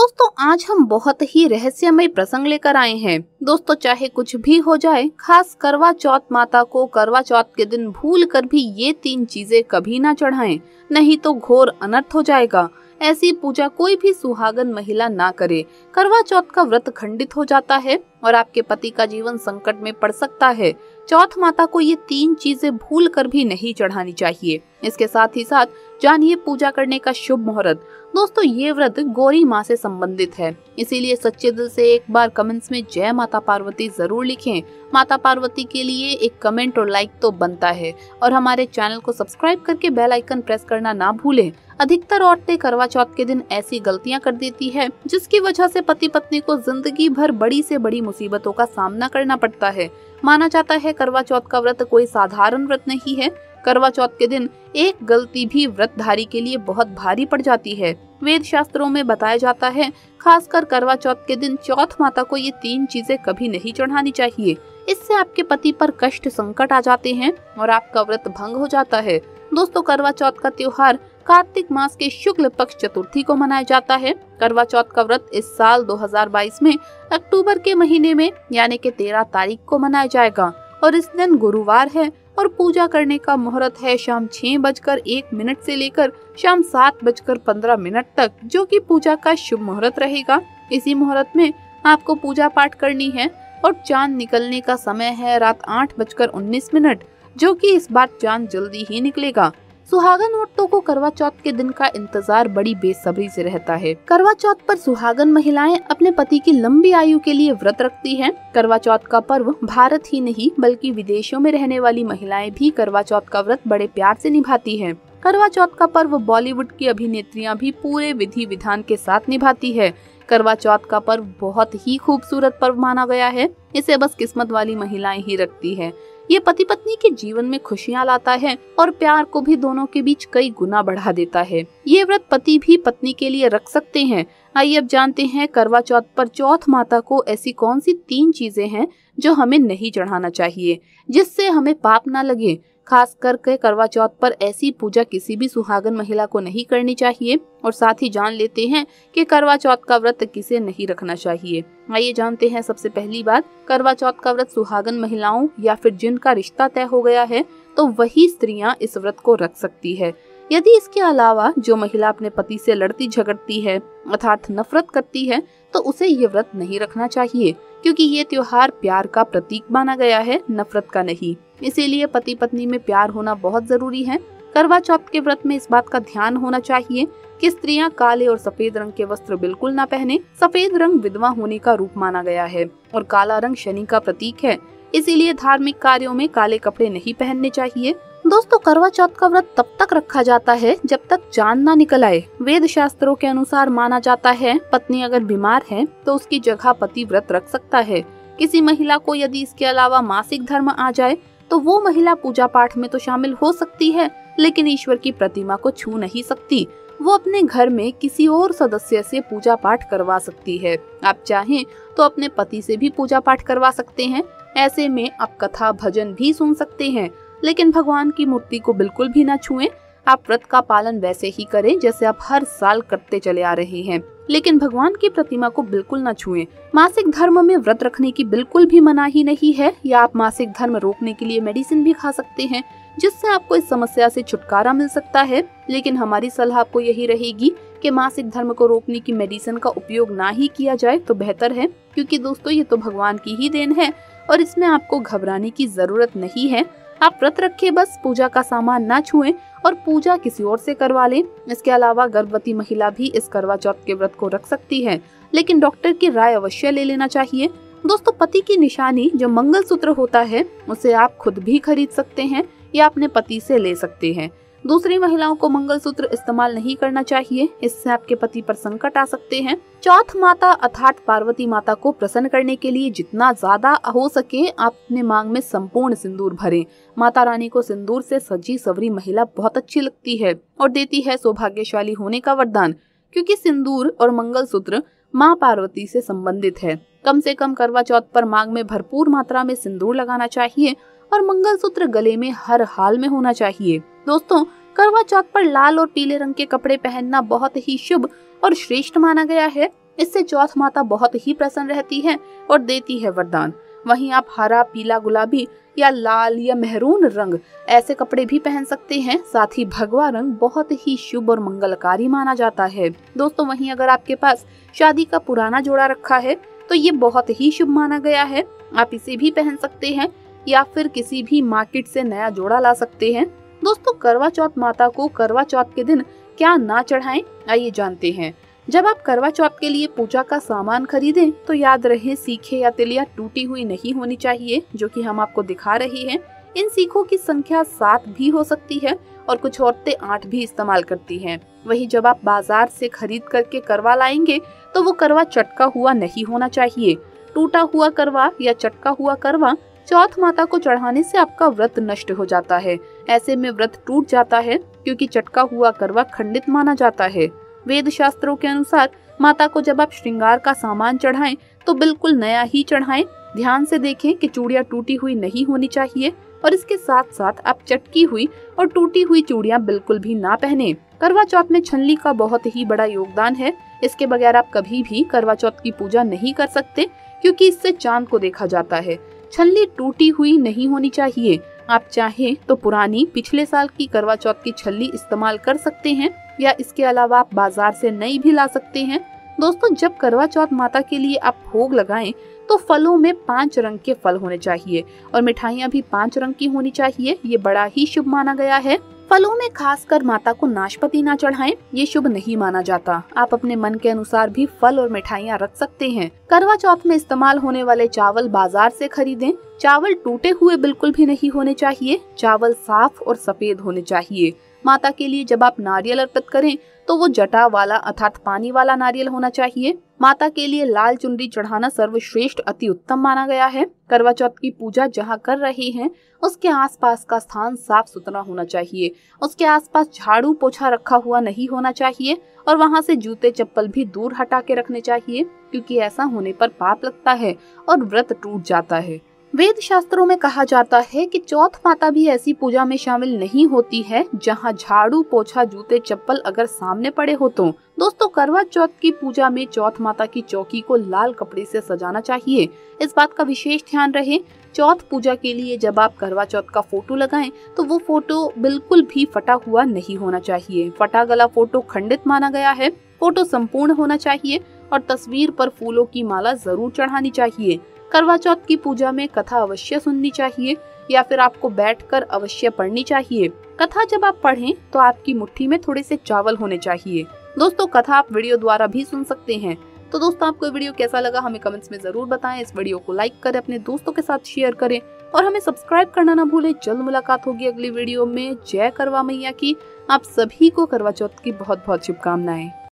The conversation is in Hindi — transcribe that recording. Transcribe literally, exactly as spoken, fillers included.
दोस्तों आज हम बहुत ही रहस्यमय प्रसंग लेकर आए हैं। दोस्तों चाहे कुछ भी हो जाए, खास करवा चौथ माता को करवा चौथ के दिन भूल कर भी ये तीन चीजें कभी ना चढ़ाएं, नहीं तो घोर अनर्थ हो जाएगा। ऐसी पूजा कोई भी सुहागन महिला ना करे। करवा चौथ का व्रत खंडित हो जाता है और आपके पति का जीवन संकट में पड़ सकता है। चौथ माता को ये तीन चीजें भूल कर भी नहीं चढ़ानी चाहिए। इसके साथ ही साथ जानिए पूजा करने का शुभ मुहूर्त। दोस्तों ये व्रत गौरी माँ से संबंधित है, इसीलिए सच्चे दिल से एक बार कमेंट्स में जय माता पार्वती जरूर लिखें। माता पार्वती के लिए एक कमेंट और लाइक तो बनता है और हमारे चैनल को सब्सक्राइब करके बेल आइकन प्रेस करना ना भूलें। अधिकतर औरतें करवा चौथ के दिन ऐसी गलतियां कर देती है जिसकी वजह से पति पत्नी को जिंदगी भर बड़ी से बड़ी मुसीबतों का सामना करना पड़ता है। माना जाता है करवा चौथ का व्रत कोई साधारण व्रत नहीं है। करवा चौथ के दिन एक गलती भी व्रतधारी के लिए बहुत भारी पड़ जाती है। वेद शास्त्रों में बताया जाता है, खासकर करवा चौथ के दिन चौथ माता को ये तीन चीजें कभी नहीं चढ़ानी चाहिए। इससे आपके पति पर कष्ट संकट आ जाते हैं और आपका व्रत भंग हो जाता है। दोस्तों करवा चौथ का त्योहार कार्तिक मास के शुक्ल पक्ष चतुर्थी को मनाया जाता है। करवा चौथ का व्रत इस साल दो हज़ार बाईस में अक्टूबर के महीने में यानी कि तेरह तारीख को मनाया जाएगा और इस दिन गुरुवार है और पूजा करने का मुहूर्त है शाम छह बजकर एक मिनट से लेकर शाम सात बजकर पंद्रह मिनट तक, जो कि पूजा का शुभ मुहूर्त रहेगा। इसी मुहूर्त में आपको पूजा पाठ करनी है और चांद निकलने का समय है रात आठ बजकर उन्नीस मिनट, जो कि इस बार चांद जल्दी ही निकलेगा। सुहागन औरतों को करवा चौथ के दिन का इंतजार बड़ी बेसब्री से रहता है। करवा चौथ पर सुहागन महिलाएं अपने पति की लंबी आयु के लिए व्रत रखती हैं। करवा चौथ का पर्व भारत ही नहीं बल्कि विदेशों में रहने वाली महिलाएं भी करवा चौथ का व्रत बड़े प्यार से निभाती हैं। करवा चौथ का पर्व बॉलीवुड की अभिनेत्रियां भी पूरे विधि विधान के साथ निभाती है। करवा चौथ का पर्व बहुत ही खूबसूरत पर्व माना गया है। इसे बस किस्मत वाली महिलाएं ही रखती है। ये पति पत्नी के जीवन में खुशियां लाता है और प्यार को भी दोनों के बीच कई गुना बढ़ा देता है। ये व्रत पति भी पत्नी के लिए रख सकते हैं। आइए अब जानते हैं करवा चौथ पर चौथ माता को ऐसी कौन सी तीन चीजें हैं जो हमें नहीं चढ़ाना चाहिए, जिससे हमें पाप ना लगे। खास करके करवा चौथ पर ऐसी पूजा किसी भी सुहागन महिला को नहीं करनी चाहिए। और साथ ही जान लेते हैं कि करवा चौथ का व्रत किसे नहीं रखना चाहिए। आइए जानते हैं सबसे पहली बात, करवा चौथ का व्रत सुहागन महिलाओं या फिर जिनका रिश्ता तय हो गया है तो वही स्त्रियां इस व्रत को रख सकती है। यदि इसके अलावा जो महिला अपने पति से लड़ती झगड़ती है अर्थात नफरत करती है तो उसे ये व्रत नहीं रखना चाहिए, क्योंकि ये त्योहार प्यार का प्रतीक माना गया है, नफरत का नहीं। इसीलिए पति पत्नी में प्यार होना बहुत जरूरी है। करवा चौथ के व्रत में इस बात का ध्यान होना चाहिए कि स्त्रियां काले और सफेद रंग के वस्त्र बिल्कुल ना पहने। सफेद रंग विधवा होने का रूप माना गया है और काला रंग शनि का प्रतीक है, इसीलिए धार्मिक कार्यों में काले कपड़े नहीं पहनने चाहिए। दोस्तों करवा चौथ का व्रत तब तक रखा जाता है जब तक चांद ना निकल आए। वेद शास्त्रों के अनुसार माना जाता है पत्नी अगर बीमार है तो उसकी जगह पति व्रत रख सकता है। किसी महिला को यदि इसके अलावा मासिक धर्म आ जाए तो वो महिला पूजा पाठ में तो शामिल हो सकती है, लेकिन ईश्वर की प्रतिमा को छू नहीं सकती। वो अपने घर में किसी और सदस्य से पूजा पाठ करवा सकती है। आप चाहें तो अपने पति से भी पूजा पाठ करवा सकते हैं। ऐसे में आप कथा भजन भी सुन सकते हैं, लेकिन भगवान की मूर्ति को बिल्कुल भी ना छुएं। आप व्रत का पालन वैसे ही करें जैसे आप हर साल करते चले आ रहे हैं, लेकिन भगवान की प्रतिमा को बिल्कुल ना छुएं। मासिक धर्म में व्रत रखने की बिल्कुल भी मनाही नहीं है, या आप मासिक धर्म रोकने के लिए मेडिसिन भी खा सकते हैं, जिससे आपको इस समस्या से छुटकारा मिल सकता है। लेकिन हमारी सलाह आपको यही रहेगी कि मासिक धर्म को रोकने की मेडिसिन का उपयोग ना ही किया जाए तो बेहतर है, क्योंकि दोस्तों ये तो भगवान की ही देन है और इसमें आपको घबराने की जरूरत नहीं है। आप व्रत रखे, बस पूजा का सामान ना छुएं और पूजा किसी और से करवा लें। इसके अलावा गर्भवती महिला भी इस करवा चौथ के व्रत को रख सकती है, लेकिन डॉक्टर की राय अवश्य ले लेना चाहिए। दोस्तों पति की निशानी जो मंगलसूत्र होता है उसे आप खुद भी खरीद सकते हैं या अपने पति से ले सकते हैं। दूसरी महिलाओं को मंगलसूत्र इस्तेमाल नहीं करना चाहिए, इससे आपके पति पर संकट आ सकते हैं। चौथ माता अर्थात पार्वती माता को प्रसन्न करने के लिए जितना ज्यादा हो सके आप अपने मांग में संपूर्ण सिंदूर भरें। माता रानी को सिंदूर से सजी सवरी महिला बहुत अच्छी लगती है और देती है सौभाग्यशाली होने का वरदान, क्योंकि सिंदूर और मंगलसूत्र माँ पार्वती से संबंधित है। कम से कम करवा चौथ पर मांग में भरपूर मात्रा में सिंदूर लगाना चाहिए और मंगलसूत्र गले में हर हाल में होना चाहिए। दोस्तों करवा चौथ पर लाल और पीले रंग के कपड़े पहनना बहुत ही शुभ और श्रेष्ठ माना गया है। इससे चौथ माता बहुत ही प्रसन्न रहती है और देती है वरदान। वहीं आप हरा, पीला, गुलाबी या लाल या मेहरून रंग ऐसे कपड़े भी पहन सकते हैं। साथ ही भगवा रंग बहुत ही शुभ और मंगलकारी माना जाता है। दोस्तों वहीं अगर आपके पास शादी का पुराना जोड़ा रखा है तो ये बहुत ही शुभ माना गया है। आप इसे भी पहन सकते हैं या फिर किसी भी मार्केट से नया जोड़ा ला सकते हैं। दोस्तों करवा चौथ माता को करवा चौथ के दिन क्या ना चढ़ाएं, आइए जानते हैं। जब आप करवा चौथ के लिए पूजा का सामान खरीदें तो याद रहे सीखे या तिलिया टूटी हुई नहीं होनी चाहिए, जो कि हम आपको दिखा रही हैं। इन सीखों की संख्या सात भी हो सकती है और कुछ औरतें आठ भी इस्तेमाल करती हैं। वहीं जब आप बाजार से खरीद करके करवा लाएंगे तो वो करवा चटका हुआ नहीं होना चाहिए। टूटा हुआ करवा या चटका हुआ करवा चौथ माता को चढ़ाने से आपका व्रत नष्ट हो जाता है। ऐसे में व्रत टूट जाता है क्योंकि चटका हुआ करवा खंडित माना जाता है। वेद शास्त्रों के अनुसार माता को जब आप श्रृंगार का सामान चढ़ाएं तो बिल्कुल नया ही चढ़ाएं। ध्यान से देखें कि चूड़ियां टूटी हुई नहीं होनी चाहिए और इसके साथ साथ आप चटकी हुई और टूटी हुई चूड़ियां बिल्कुल भी ना पहने। करवा चौथ में छल्ली का बहुत ही बड़ा योगदान है। इसके बगैर आप कभी भी करवा चौथ की पूजा नहीं कर सकते क्योंकि इससे चांद को देखा जाता है। छल्ली टूटी हुई नहीं होनी चाहिए। आप चाहें तो पुरानी पिछले साल की करवा चौथ की छल्ली इस्तेमाल कर सकते हैं या इसके अलावा आप बाजार से नई भी ला सकते हैं। दोस्तों जब करवा चौथ माता के लिए आप भोग लगाएं तो फलों में पांच रंग के फल होने चाहिए और मिठाइयाँ भी पांच रंग की होनी चाहिए। ये बड़ा ही शुभ माना गया है। फलों में खासकर माता को नाशपाती ना चढ़ाएं, ये शुभ नहीं माना जाता। आप अपने मन के अनुसार भी फल और मिठाइयाँ रख सकते हैं। करवा चौथ में इस्तेमाल होने वाले चावल बाजार से खरीदें। चावल टूटे हुए बिल्कुल भी नहीं होने चाहिए। चावल साफ और सफेद होने चाहिए। माता के लिए जब आप नारियल अर्पित करें तो वो जटा वाला अर्थात पानी वाला नारियल होना चाहिए। माता के लिए लाल चुनरी चढ़ाना सर्वश्रेष्ठ अति उत्तम माना गया है। करवा चौथ की पूजा जहाँ कर रहे हैं उसके आसपास का स्थान साफ सुथरा होना चाहिए। उसके आसपास झाड़ू पोछा रखा हुआ नहीं होना चाहिए और वहाँ से जूते चप्पल भी दूर हटा के रखने चाहिए, क्योंकि ऐसा होने पर पाप लगता है और व्रत टूट जाता है। वेद शास्त्रों में कहा जाता है कि चौथ माता भी ऐसी पूजा में शामिल नहीं होती है जहां झाड़ू पोछा जूते चप्पल अगर सामने पड़े हो तो। दोस्तों करवा चौथ की पूजा में चौथ माता की चौकी को लाल कपड़े से सजाना चाहिए। इस बात का विशेष ध्यान रहे, चौथ पूजा के लिए जब आप करवा चौथ का फोटो लगाएं तो वो फोटो बिल्कुल भी फटा हुआ नहीं होना चाहिए। फटा गला फोटो खंडित माना गया है। फोटो संपूर्ण होना चाहिए और तस्वीर पर फूलों की माला जरूर चढ़ानी चाहिए। करवा चौथ की पूजा में कथा अवश्य सुननी चाहिए या फिर आपको बैठकर अवश्य पढ़नी चाहिए। कथा जब आप पढ़ें तो आपकी मुट्ठी में थोड़े से चावल होने चाहिए। दोस्तों कथा आप वीडियो द्वारा भी सुन सकते हैं। तो दोस्तों आपको वीडियो कैसा लगा हमें कमेंट्स में जरूर बताएं। इस वीडियो को लाइक करें, अपने दोस्तों के साथ शेयर करें और हमें सब्सक्राइब करना ना भूलें। जल्द मुलाकात होगी अगली वीडियो में। जय करवा मैया की। आप सभी को करवा चौथ की बहुत बहुत शुभकामनाएं।